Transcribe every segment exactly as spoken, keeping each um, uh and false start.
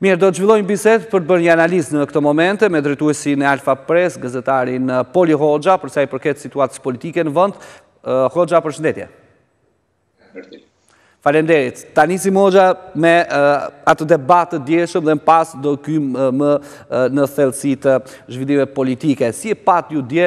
Mirë, do të zhvillojmë bisedë për të bërë një analizë në këto momente me drejtuesin e Alfa Press, gazetarin Poli Hoxha, për sa i përket situatës politike në vend. Hoxha, përshëndetje. Faleminderit. Ta nisim Hoxha me atë debat të djeshëm dhe në pas do kym më në thellësi të zhvillime politike. Si e pat ju dje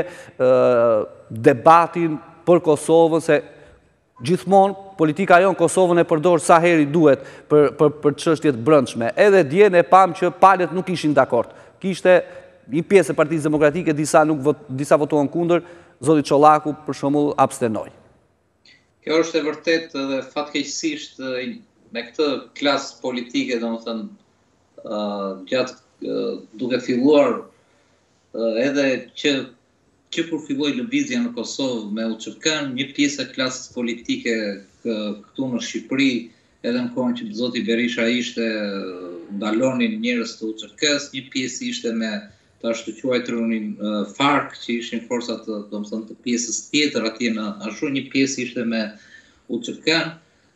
debatin për Kosovën, se gjithmonë politika jonë Kosovën e përdor sa heri duhet për, për, për çështjet brendshme. Edhe dje ne pam që palët nuk ishin dakord. Kishte një pjesë e Partisë Demokratike, disa nuk vot, disa votuan kundër, zoti Çollaku për shembull abstenoi. Kjo është e vërtetë dhe fatkeqësisht me këtë klasë politike, domethënë uh, gjatë uh, duke filluar uh, edhe që që kur filloi lëvizja në Kosovë me U Q K-n, një pjesë e klasës politike këtu në Shqipëri, edhe në kohën që zoti Berisha ishte, ndalonin njerëz të U Q K-s, një pjesë ishte me të ashtu quajturin FARC, që ishin forcat të, domethënë, të pjesës tjetër atje në ashtu, një pjesë ishte me U Q K-n.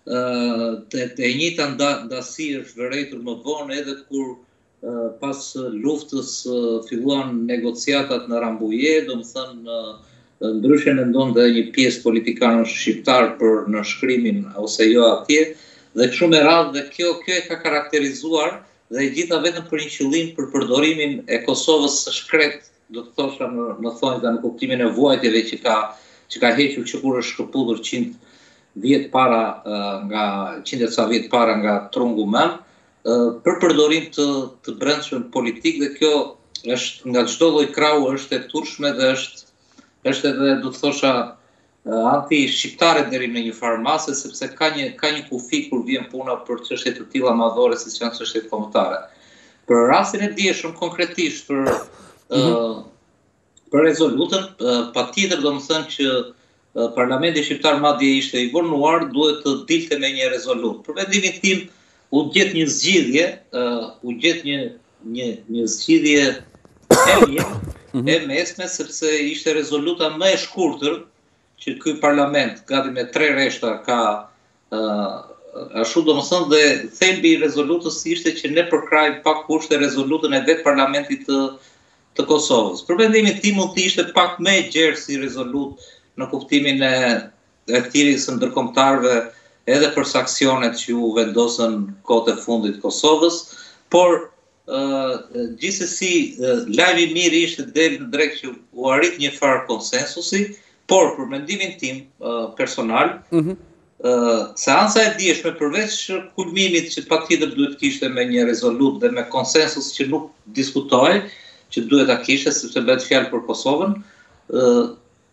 Të e njëjta ndasi është vërejtur më vonë edhe kur pas luftës filluan negociatat në Rambuje, domethënë ndryshe mendonte një pjesë politikanësh shqiptar për në shkrimin ose jo atje, dhe kështu me radhë, dhe kjo kjo e ka karakterizuar dhe e gjitha vetëm për një qëllim për përdorimin e Kosovës së shkret, do të thosha në, në thonjtë në kuptimin e vuajtjeve që ka që ka hequr që kur është shkëputur qind vjet para nga qind e ca vjet para nga trungu mëm, për përdorim të, të brendshëm politik, dhe kjo është nga çdo lloj krahu është e turshme dhe është është edhe, do të thosha, anti-shqiptare deri në një farë mase, sepse ka një, ka një kufi kur vjen puna për çështje të tilla madhore siç janë çështjet kombëtare. Për rastin e dieshëm konkretisht për mm-hmm. uh, për rezolutën, uh, patjetër domethënë që uh, Parlamenti Shqiptar madje ishte i vonuar, duhet të dilte me një rezolutë. Për mendimin tim u gjet një zgjidhje, uh, u gjet një një një zgjidhje e mirë, e mesme, sepse ishte rezoluta më e shkurtër që ky parlament, gati me tre reshta, ka uh, ashtu domethënë, dhe thelbi i rezolutës ishte që ne përkrajmë pa kushte rezolutën e vetë parlamentit të, të Kosovës. Për mendimin tim mund të ishte pak më e gjerë si rezolutë në kuptimin e e thirrjes së ndërkombëtarëve edhe për sanksionet që u vendosën kohët e fundit Kosovës, por Uh, gjithsesi uh, lajmi i mirë ishte del në drejt që u arrit një farë konsensusi, por për mendimin tim uh, personal, mm-hmm. uh, seanca e dieshme përveç kulmimit që patjetër duhet kishte me një rezolutë dhe me konsensus që nuk diskutohej, që duhet ta kishte sepse bëhet fjalë për Kosovën, uh,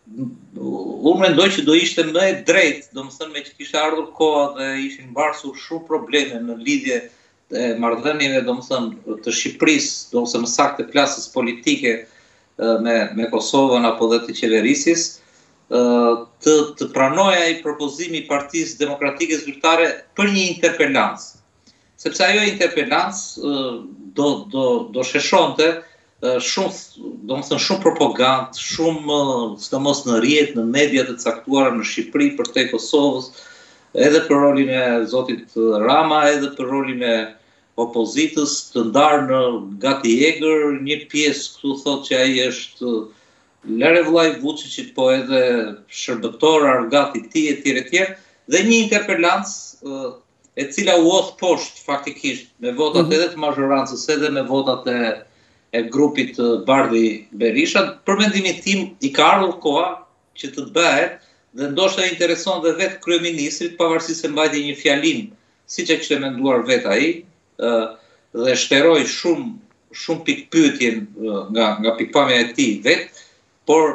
unë mendoj që do ishte më e drejtë, domethënë me që kishte ardhur koha dhe ishin mbarsur shumë probleme në lidhje e marrëdhënieve, domethënë, të Shqipërisë, domethënë më saktë të klasës politike me me Kosovën apo dhe të qeverisjes, të të pranoja ai propozimi i Partisë Demokratike Zyrtare për një interpelancë. Sepse ajo interpelancë do do do sheshonte shumë, domethënë shumë propagandë, shumë sidomos në rrjet, në media të caktuara në Shqipëri për te Kosovës, edhe për rolin e zotit Rama, edhe për rolin e opozitës të ndarë në gati egër, një pjesë këtu thotë që ai është lere vllai Vučićit, po edhe shërbëtor argat i tij etj etj, dhe një interpelancë e cila u hodh poshtë faktikisht me votat mm-hmm. edhe të mazhorancës edhe me votat e e grupit Bardhi Berisha. Për mendimin tim i ka ardhur koha që të bëhet, dhe ndoshta intereson dhe vetë kryeministrit, pavarësisht se mbajti një fjalim siç e kishte menduar vetë ai, dhe shteroi shumë shumë pikpyetje nga nga pikpamja e tij vet, por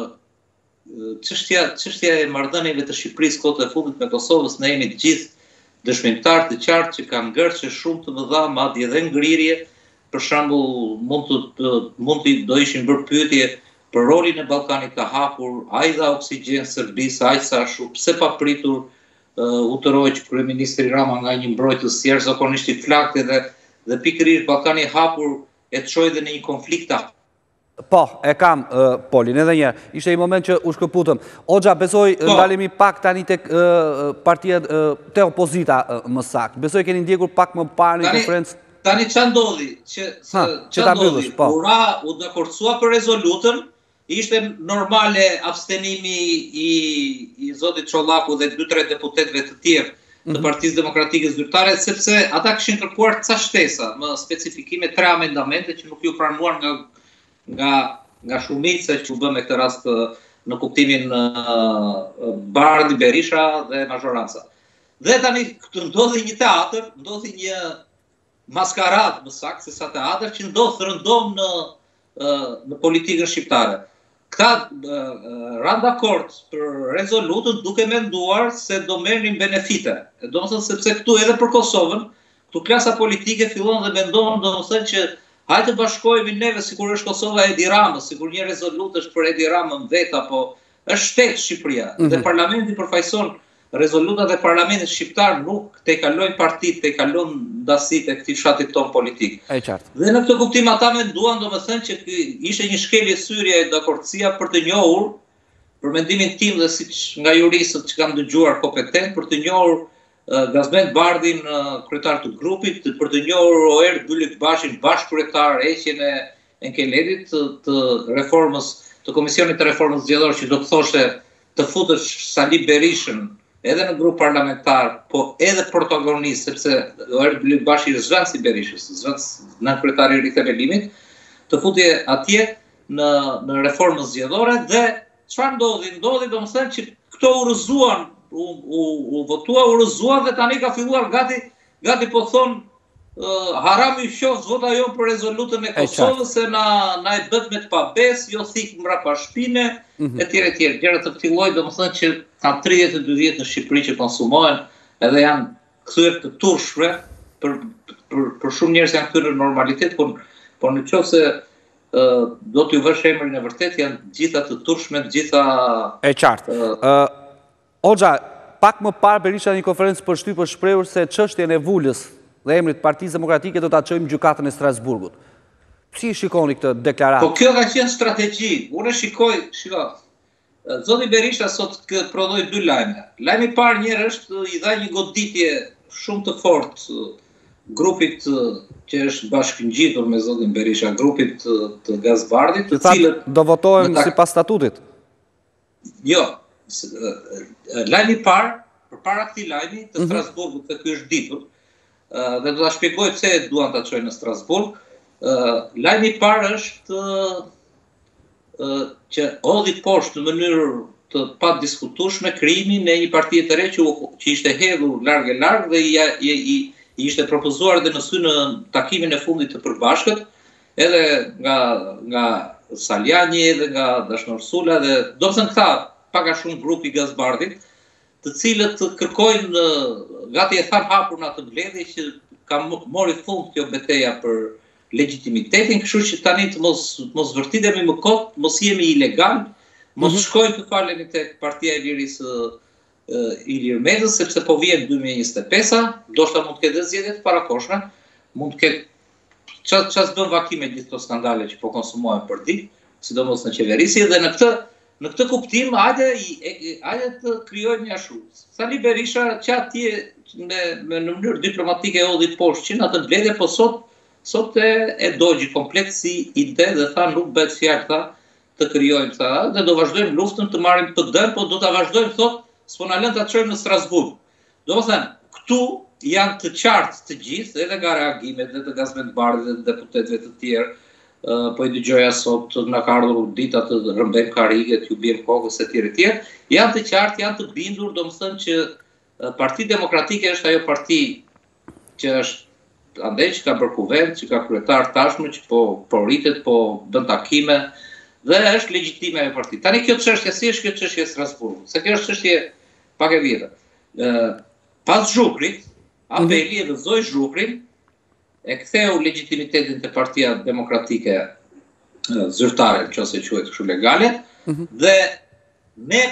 çështja çështja e marrëdhënieve të Shqipërisë kohët e fundit me Kosovës, ne jemi të gjithë dëshmitar të qartë që kanë ngërçe shumë të mëdha, madje edhe ngrirje. Për shembull, mund të mund të do ishin bërë pyetje për rolin e Ballkanit të hapur, ai dha oksigjen Serbisë, ai sa shumë, pse pa pritur uh, u tëroi që kryeministri Rama nga një mbrojtës jashtëzakonisht i flaktë, dhe dhe pikërisht Ballkani i hapur e çoi dhe në një konflikt të. Po, e kam uh, Polin edhe një. Ishte një moment që u shkëputëm. Hoxha, besoj po. Ndalemi pak tani tek uh, partia uh, te opozita uh, më saktë. Besoj keni ndjekur pak më parë në konferencë. Tani që ndodhi, që, ha, që ta mbyllësh, po. Ura u dakordësua për rezolutën, ishte normale abstenimi i, i zotit Çollaku dhe dy tre deputetëve të tjerë të Partisë Demokratike Zyrtare, sepse ata kishin kërkuar ca shtesa, më specifikime tre amendamente që nuk ju pranuar nga, nga, nga shumica që u bë me këtë rast në kuptimin uh, Bardhi, Berisha dhe Mazhoranca. Dhe tani këtu ndodhi një teatr, ndodhi një maskarad më saktë se sa teatr që ndodh rëndom në, uh, në politikën shqiptare. Këta uh, ranë dakord për rezolutën duke menduar se do merrnin benefite. Do të thënë sepse këtu edhe për Kosovën, këtu klasa politike fillon dhe mendon do të thënë që hajde të bashkohemi neve sikur është Kosova e Edi Ramës, sikur një rezolutë është për Edi Ramën vetë apo është shtet Shqipëria. Mm -hmm. Dhe parlamenti përfaqëson rezolutat e parlamentit shqiptar nuk te kalojnë partitë, te kalojnë ndasitë e këtij fshatit ton politik. E qartë. Dhe në këtë kuptim ata menduan domethënë që ishte një shkelje syrie e dakordësia për të njohur, për mendimin tim dhe siç nga juristët që kam dëgjuar kompetent, për të njohur uh, Gazmend Bardhin, uh, kryetar të grupit, për të njohur Oer Bylikbashin, bashkëkryetar, heqjen e Enkeledit të, të reformës, të Komisionit të Reformës Zgjedhore, që do të thoshte të futësh Sali Berishën edhe në grup parlamentar, po edhe protagonist, sepse Oer Bylikbashi është zëvendës i Berishës, zëvendës nën kryetari i rithemelimit, të futje atje në, në reformën zgjedhore dhe çfarë ndodhi? Ndodhi domethënë që këto u rrëzuan, u, u, u votua, u rrëzuan dhe tani ka filluar gati, gati po thonë uh, harami qoftë vota jo për rezolutën e Kosovës se na, na e bët me të pabes, jo thik mbrapa shpine, etj etj. Gjëra të këtij lloji domethënë që ka tridhjetë e dy vjet në Shqipëri që konsumohen edhe janë kthyer të turshme për, për, për shumë njerëz janë kthyer në normalitet, por por nëse uh, do t'ju vësh emrin e vërtet janë gjitha të turshme, të gjitha e qartë. Uh, uh, Oxha, pak më parë Berisha në një konferencë për shtypë është shprehur se çështjen e vulës dhe emrit Partisë Demokratike do ta çojmë gjykatën e Strasburgut. Si shikoni këtë deklaratë? Po kjo ka qenë strategji. Unë shikoj, shiko. Zoti Berisha sot prodhoi dy lajme. Lajmi i parë njëherë është i dha një goditje shumë të fortë grupit që është bashkëngjitur me zotin Berisha, grupit të, të Gazbardit, të cilët do votojmë ta... sipas statutit. Jo. Lajmi i parë, përpara këtij lajmi të Strasburgut, se ky është ditur, dhe do ta shpjegoj pse duan ta çojnë në Strasburg. Lajmi i parë është që hodhi poshtë në mënyrë të pa diskutueshme krijimin e një partie të re që, që ishte hedhur larg e larg dhe i, i, i, i ishte propozuar edhe në sy në takimin e fundit të përbashkët, edhe nga, nga Saljani, edhe nga Dashnor Sula, dhe do të thënë këta pak a shumë grupi Gazbardit, të cilët kërkojnë, gati e thanë hapur në atë mbledhje që ka mori fund kjo betejë për legitimitetin, kështu që tani të mos, mos vërtitemi më kot, mos jemi ilegal, mos mm -hmm. shkojmë të falemi tek Partia e Lirisë uh, Ilir Mezës, sepse po vjen dy mijë e njëzet e pesë, ndoshta mund të ketë zgjedhje të parakoshme, mund të ketë çfarë çfarë bën vakime gjithë këto skandale që po konsumohen për ditë, sidomos në qeverisje, dhe në këtë në këtë kuptim hajde hajde të krijojmë një ashtu. Sali Berisha që atje me, me në mënyrë diplomatike e hodhi poshtë që në atë mbledhje, po sot Sot e, e dogji komplet si ide dhe tha nuk bëhet fjalë tha të krijojmë tha dhe do vazhdojmë luftën të marrim P D, po do ta vazhdojmë thot, s'po na lën ta çojmë në Strasburg. Domethënë, këtu janë të qartë të gjithë, edhe nga reagimet dhe të Gazmend Bardhit dhe të deputetëve të tjerë, uh, po i dëgjoja sot nga ka ardhur dita të rëmbejmë kariget, ju bjem kokës etj etj. Janë të qartë, janë të bindur, domethënë që uh, Partia Demokratike është ajo parti që është andaj që ka bërë kuvend, që ka kryetar tashmë, që po, po rritet, po bën takime, dhe është legjitime ajo parti. Tani kjo çështje, si është kjo çështje e Strasburgut? Se kjo është çështje pak e vjetër. Pas Zhukrit, apeli e vëzoi Zhukrin, e ktheu legitimitetin te Partia Demokratike Zyrtare, nëse quhet kështu legale, dhe ne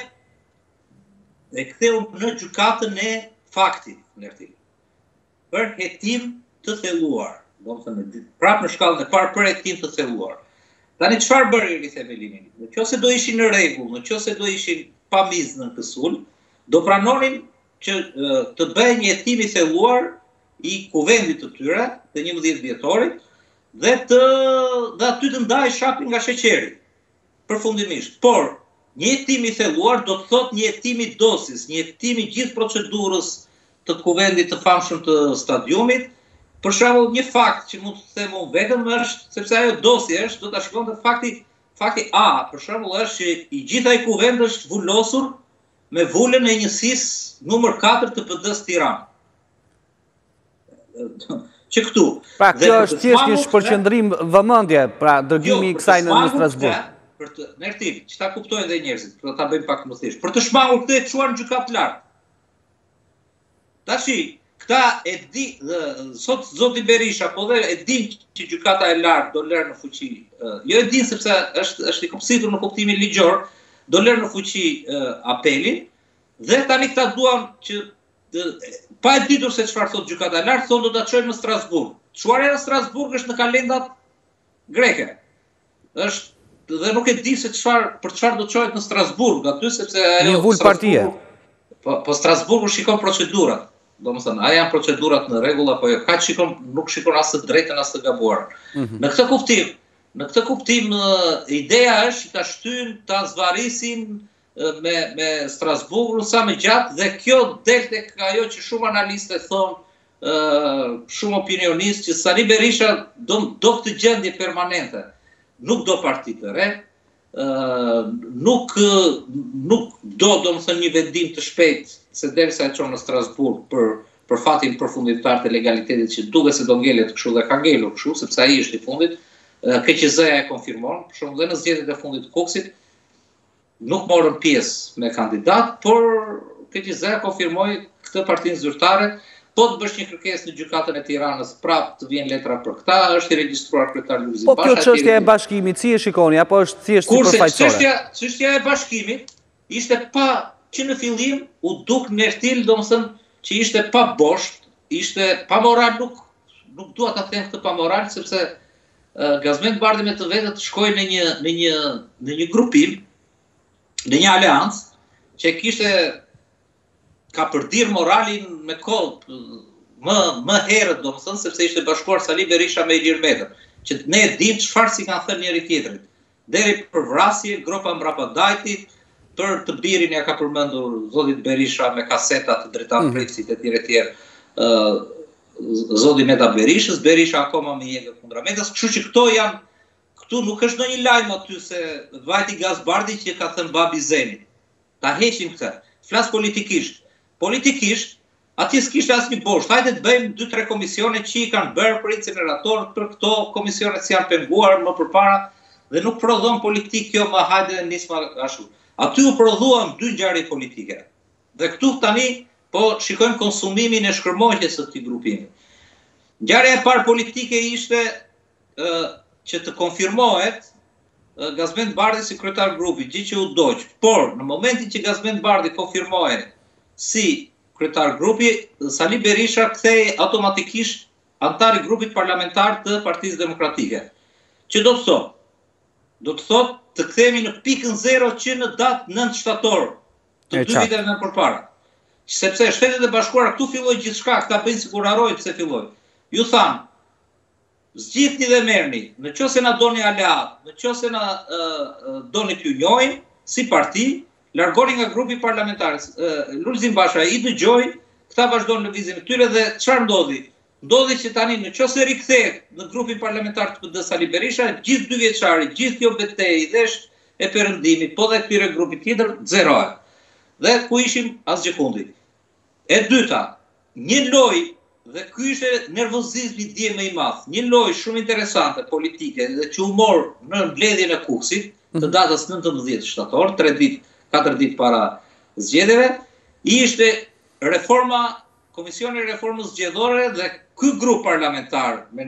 e ktheu në gjykatën e faktit, ndërtim. Për hetim të thelluar, do të thënë prapë në shkallën e parë për hetim të thelluar. Tani çfarë bëri rithemelimi? Nëse do ishin në rregull, nëse do ishin pa mizë në kësul, do pranonin që të bëjë një hetim i thelluar i kuvendit të tyre, të njëmbëdhjetë vjetorit, dhe të dhe aty të ndaj shapin nga sheqeri, përfundimisht. Por, një jetim i thelluar do të thot një jetim i dosis, një jetim i gjithë procedurës të kuvendit të famshëm të stadiumit. Për shembull, një fakt që mund të them unë vetëm është, sepse ajo dosi është, do ta shikon të fakti, fakti A, për shembull, është që i gjithë ai kuvend është vulosur me vulën e njësisë numër katër të P D-s Tiranë. Që këtu. Pra, kjo është thjesht një shpërqendrim vëmendje, pra dërgimi i kësaj në Strasburg. Për të nertiv, që ta kuptojnë dhe njerëzit, për ta bëjmë pak më thjesht. Për të shmangur këtë e çuar në gjykatë lartë. Tashi, këta e di, sot zoti Berisha, po dhe e din që gjykata e lartë do lërë në fuqi. Jo e din sepse është është i kopsitur në kuptimin ligjor, do lërë në fuqi apelin, dhe tani këta duan që pa e ditur se çfarë thot gjykata e lartë, thonë do ta çojnë në Strasburg. Çuarja në Strasburg është në kalendat greke. Është dhe nuk e di se çfarë për çfarë do çohet në Strasburg aty sepse ajo vul partie. Po po Strasburgu shikon procedurat. Domethënë, a janë procedurat në rregull apo jo? Ka shikon nuk shikon as të drejtën as të gabuar. Mm-hmm. Në këtë kuptim, në këtë kuptim ideja është që ta shtyjnë, ta zvarisin me me Strasburgun sa më gjatë dhe kjo del tek ajo që shumë analistë thonë, shumë opinionistë që Sali Berisha do do këtë gjendje permanente. Nuk do parti të re, nuk nuk do domethënë një vendim të shpejtë se derisa e çon në Strasburg për për fatin përfundimtar të legalitetit që duket se do ngelet kështu dhe ka ngelur kështu sepse ai është i fundit. K Q Z-ja e konfirmon, për shembull dhe në zgjedhjet e fundit të Koksit nuk morën pjesë me kandidat, por K Q Z-ja konfirmoi këtë partinë zyrtare. Po të bësh një kërkesë në gjykatën e Tiranës, prapë të vjen letra për këtë, është i regjistruar kryetari Lulzim Basha. Po kjo çështja e bashkimit, si e shikoni, apo është thjesht sipërfaqësore? Kurse çështja, çështja e bashkimit ishte pa që në fillim u duk Nertil, domethënë që ishte pa bosht, ishte pa moral, nuk nuk dua ta them këtë pa moral sepse uh, Gazmend Bardhi me të vetët shkoi në një në një në një grupim, në një aleancë që kishte ka përdir moralin me kohë më më herët, domethënë sepse ishte bashkuar Sali Berisha me Ilir Metën, që ne e dim çfarë si kanë thënë njëri tjetrit. Deri për vrasje, gropa mbrapa dajtit, për të birin ja ka përmendur zotit Berisha me kaseta të Dritan Pripsit e tjerë e tjerë. Ë zoti Meta Berishës, Berisha akoma me jegë kundra Metës, kështu që këto janë këtu nuk është ndonjë lajm aty se vajti Gaz Bardhi që ka thënë babi Zeni. Ta heqim këtë. Flas politikisht. Politikisht, atje s'kishte asnjë bosht. Hajde të bëjmë dy tre komisione që i kanë bërë për incineratorët, për këto komisionet që janë penguar më përpara dhe nuk prodhon politik kjo më hajde nisma ashtu. Aty u prodhuan dy ngjarje politike. Dhe këtu tani po shikojmë konsumimin e shkërmoqjes së këtij grupimi. Ngjarja e parë politike ishte ë që të konfirmohet Gazmend Bardhi si kryetar grupi, gjë që u doq. Por në momentin që Gazmend Bardhi konfirmohej si kryetar grupi, Sali Berisha kthehej automatikisht antar i grupit parlamentar të Partisë Demokratike. Që do të thotë? Do të thotë të kthehemi në pikën zero që në datë nëntë shtator të dy viteve më përpara. Sepse Shtetet e Bashkuara këtu filloi gjithçka, këta bëjnë sikur harrojnë pse filloi. Ju thanë, zgjidhni dhe merrni, në qoftë se na doni aleat, në qoftë se na uh, doni t'ju njohim si parti, largoni nga grupi parlamentar. Uh, Lulzim Basha i dëgjoi, këta vazhdojnë lëvizjen e tyre dhe çfarë ndodhi? Ndodhi që tani në qoftë se rikthehet në grupin parlamentar të P D Sali Berisha, gjithë dy vjeçari, gjithë kjo betejë i dhesh e perëndimit, po dhe këtyre grupit tjetër zerohet. Dhe ku ishim asgjë fundi. E dyta, një lojë dhe ky ishte nervozizmi dje më i madh. Një lojë shumë interesante politike dhe që u mor në mbledhjen e Kuksit të datës nëntëmbëdhjetë shtator, tre ditë, katër ditë para zgjedhjeve, ishte reforma, Komisioni i Reformës Zgjedhore dhe ky grup parlamentar me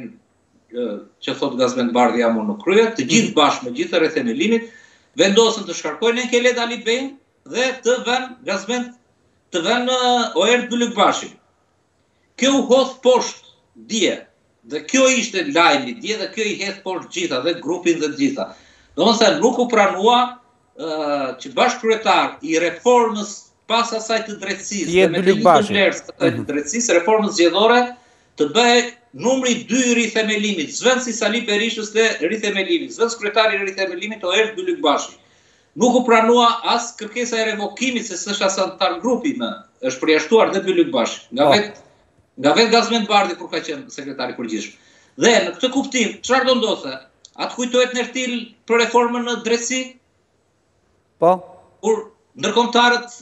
që thot Gazmend Bardhi jam unë në krye, të gjithë bashkë me gjithë rreth themelimit, vendosën të shkarkojnë Enkelet Alibein dhe të vënë Gazmend të vënë Oer Dulukbashin. Kjo u hodh poshtë dje, dhe kjo ishte lajmi dje dhe kjo i hedh poshtë gjitha dhe grupin dhe gjitha. Domethënë nuk u pranua uh, që bashkëkryetar i reformës pas asaj të drejtësisë, dhe me të njëjtën vlerë të drejtësisë, reformës zgjedhore, të bëhe numri dy i rithemelimit, zvendësi Sali Berishës dhe rithemelimit, zvendës kryetari i rithemelimit o Erdh Byllykbashi. Nuk u pranua as kërkesa e revokimit se s'është as antar grupi më, është përjashtuar dhe Byllykbashi, nga vetë nga vetë Gazmend Bardhi kur ka qenë sekretari përgjithshëm. Dhe në këtë kuptim, çfarë do ndodhte? Atë kujtohet Nertil për reformën në drejtësi? Po. Kur ndërkombëtarët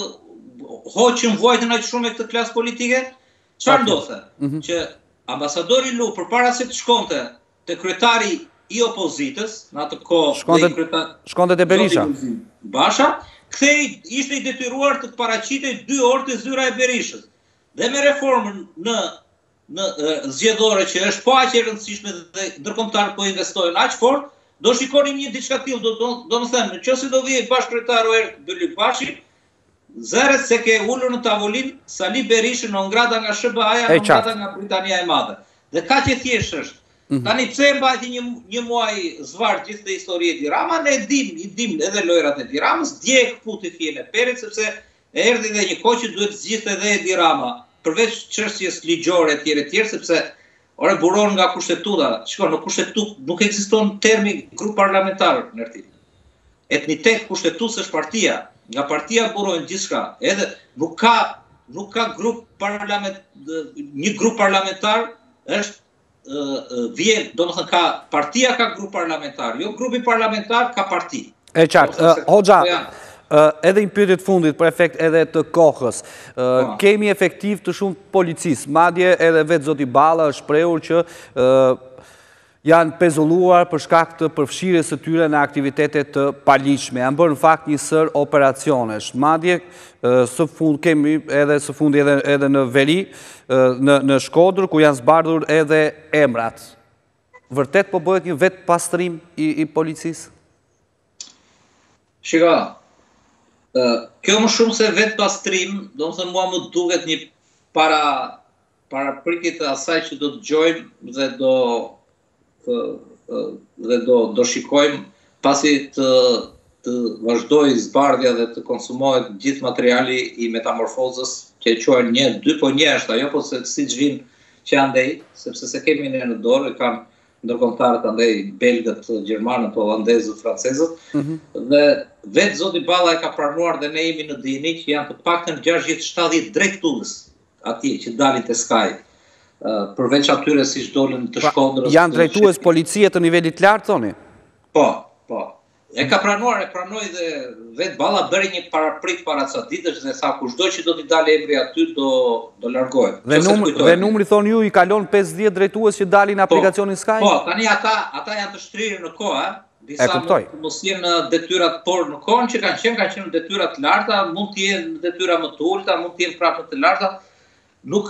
hoqën vuajtën aq shumë me këtë klasë politike, çfarë ndodhte? Që ambasadori Lu përpara se të shkonte te kryetari i opozitës, në atë kohë shkonte shkonte te Berisha. Basha, kthej ishte i detyruar të paraqitej dy orë te zyra e Berishës. Dhe me reformën në në zgjedhore që është po aq e rëndësishme dhe ndërkombëtarët po investojnë aq fort, do shikonim një diçka tillë, do do, do të them, nëse do vijë bashkëkryetari Erdh Byllykbashi, zëret se ke ulur në tavolinë Sali Berishën në ngrada nga S B A-ja, në ngrada nga Britania e Madhe. Dhe kaq e thjeshtë është. Tani pse e mbajti një një muaj zvarr gjithë historia e Edi Rama, ne e dim, i dim edhe lojrat e Edi Ramës, dje e kputi fjen e Perit sepse erdhi dhe një kohë që duhet zgjidhte edhe Edi Rama, përveç çështjes ligjore etj etj, sepse ore buron nga kushtetuta. Shikoj, në kushtetutë nuk ekziston termi grup parlamentar në Ertil. Etnitet kushtetues është partia. Nga partia burojnë gjithçka. Edhe nuk ka nuk ka grup parlament një grup parlamentar është vjen, domethënë ka partia ka grup parlamentar, jo grupi parlamentar ka parti. E qartë, Hoxha, edhe një pyetje të fundit për efekt edhe të kohës. Kemi efektiv të shumë policisë, madje edhe vetë zoti Balla është shprehur që janë pezulluar për shkak të përfshirjes së tyre në aktivitete të paligjshme. Janë bërë në fakt një sër operacionesh. Madje së fund kemi edhe së fundi edhe edhe në Veri, në në Shkodër ku janë zbardhur edhe emrat. Vërtet po bëhet një vetë pastrim i, i policisë? Shiko, kjo më shumë se vetë pastrim, do të thënë mua më duket një para para prikit të asaj që do të dëgjojmë dhe do dhe do do shikojmë pasi të të vazhdojë zbardhja dhe të konsumohet gjithë materiali i metamorfozës që e quajnë një, dy po një është ajo, po se siç vinë që andej, sepse se kemi ne në dorë, kanë ndërkombëtarët andej belgët, gjermanët, holandezët, francezët, dhe vetë zoti Balla e ka pranuar dhe ne jemi në dini që janë të paktën gjashtëdhjetë shtatëdhjetë drejtues atje që dalin te Sky. Përveç atyre si dolën të Shkodrës. Janë drejtues policie të nivelit lartë, thoni? Po, po. E ka pranuar, e pranoi dhe vetë Balla bëri një paraprik para ca ditësh dhe tha kushdo që do t'i dalë emri aty do do largohet. Dhe numri dhe numri thonë ju i kalon pesëdhjetë drejtues që dalin në aplikacionin Sky? Po, tani ata ata janë të shtrirë në kohë, disa mos jenë detyrat por në kohën që kanë qenë, kanë qenë detyra të larta, mund të jenë detyra më të ulta, mund të jenë prapë të larta. Nuk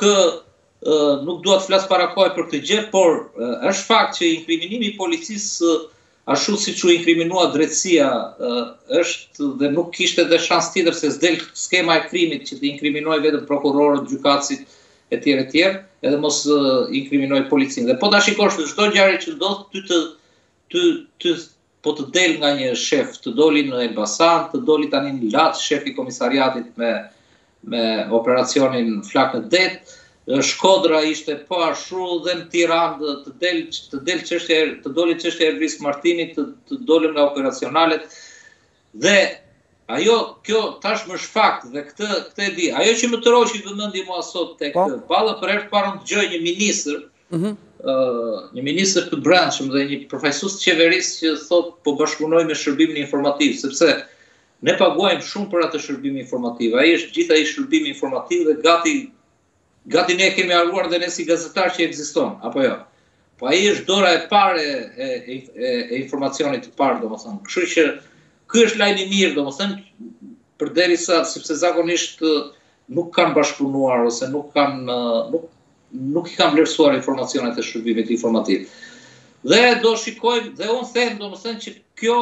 nuk dua të flas para kohë për këtë gjë, por është fakt që inkriminimi i policisë ashtu siç u inkriminua drejtësia është dhe nuk kishte edhe shans tjetër se s'del skema e krimit që të inkriminoj vetëm prokurorët, gjykatësit etj etj, edhe mos inkriminoj policinë. Dhe po ta shikosh çdo ngjarje që ndodh, ty të ty ty po të del nga një shef, të doli në Elbasan, të doli tani në Lat, shefi i komisariatit me me operacionin Flak në Det. Shkodra ishte po ashtu dhe në Tiranë të del të del çështja të doli çështja e Ervis Martinit, të, të dolën nga operacionalet dhe ajo kjo tash më është fakt dhe këtë këtë e di. Ajo që më troqi vëmendje mua sot tek Balla për herë të parë dëgjoj një ministër, ëh, uh -huh. një ministër të brendshëm dhe një përfaqësues të qeverisë që thot po bashkëpunoj me shërbimin informativ, sepse ne paguajmë shumë për atë shërbim informativ. Ai është gjithë ai shërbimi informativ dhe gati Gati ne kemi harruar dhe ne si gazetar që ekziston, apo jo? Po ai është dora e parë e, e, e, e informacionit të parë, domethënë. Kështu që ky është lajm i mirë, domethënë, përderisa sepse zakonisht nuk kanë bashkëpunuar ose nuk kanë nuk nuk i kanë vlerësuar informacionet e shërbimit informativ. Dhe do shikojmë dhe unë them domethënë që kjo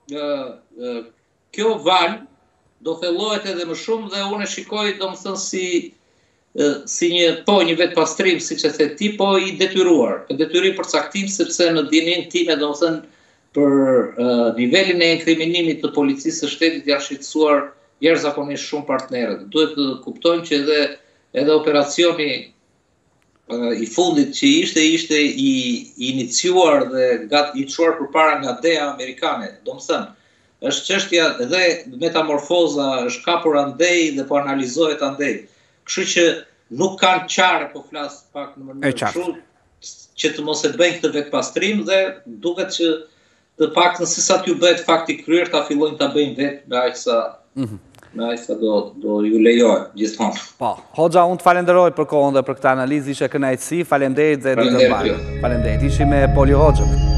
ë kjo val do thellohet edhe më shumë dhe unë e shikoj domethënë si si një po një vetë pastrim siç e the ti, po i detyruar, e detyrim për caktim sepse në dinin time domethënë për uh, nivelin e inkriminimit të policisë së shtetit janë shqetësuar jashtëzakonisht shumë partnerët. Duhet të kuptojmë që edhe edhe operacioni i fundit që ishte, ishte i iniciuar dhe i çuar përpara nga D E A amerikane. Do më thënë, është çështja edhe metamorfoza, është kapur andej dhe po analizohet andej. Kështu që nuk kanë qarë, po flas pak në mënyrë kështu, që të mos e bëjnë këtë vetpastrim dhe duket që të paktën se sa t'ju bëhet fakti kryer ta fillojnë ta bëjnë vetë me aq sa me aq sa do do ju lejohet gjithmonë. Po, Hoxha, unë të falenderoj për kohën dhe për këtë analizë, ishe kënaqësi, faleminderit dhe ditë të mbarë. Faleminderit. Ishim me Poli Hoxhën.